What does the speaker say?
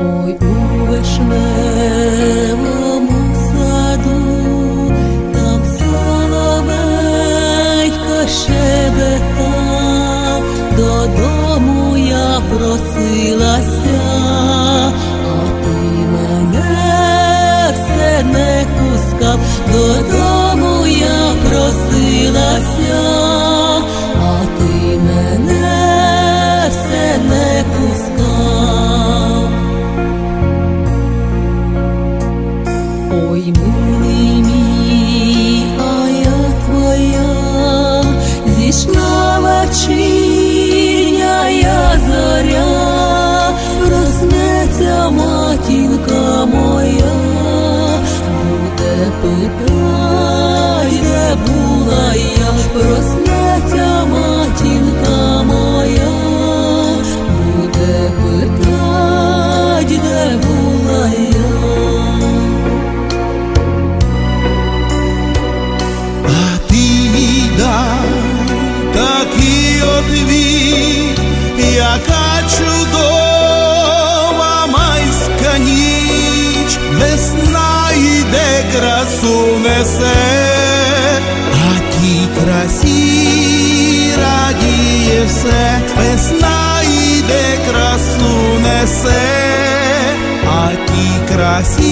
Ой, у вишневому саду, там соловейко щебетав, додому я просилася, а ти мене все не пускав. Додому я просилася, а ти мене все не пускав. Ой, милий мій, а я твоя, зійшла вечірня зоря, проснеться матінка моя, буде питать, де була я, проснеться матінка моя, буде питать, де була я. Такий отвіт, яка чудова майська ніч, весна йде, красу несе, а тій красі радіє все. Весна йде, красу несе, а тій красі